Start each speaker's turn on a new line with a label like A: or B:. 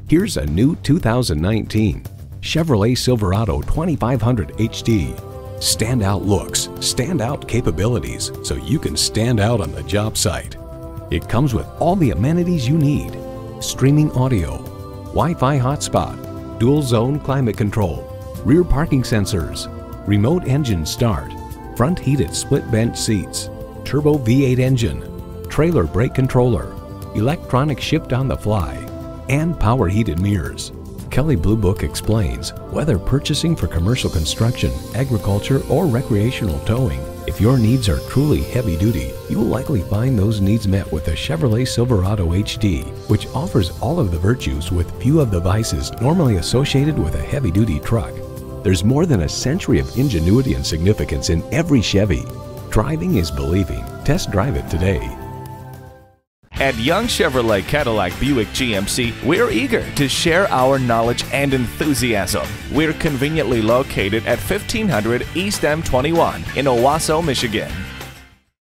A: Here's a new 2019 Chevrolet Silverado 2500HD. Standout looks, standout capabilities, so you can stand out on the job site. It comes with all the amenities you need: streaming audio, Wi-Fi hotspot, dual zone climate control, rear parking sensors, remote engine start, front heated split bench seats, turbo V8 engine, trailer brake controller, electronic shift on the fly, and power heated mirrors. Kelley Blue Book explains, whether purchasing for commercial construction, agriculture, or recreational towing, if your needs are truly heavy duty, you will likely find those needs met with the Chevrolet Silverado HD, which offers all of the virtues with few of the vices normally associated with a heavy duty truck. There's more than a century of ingenuity and significance in every Chevy. Driving is believing. Test drive it today.
B: At Young Chevrolet Cadillac Buick GMC, we're eager to share our knowledge and enthusiasm. We're conveniently located at 1500 East M21 in Owosso, Michigan.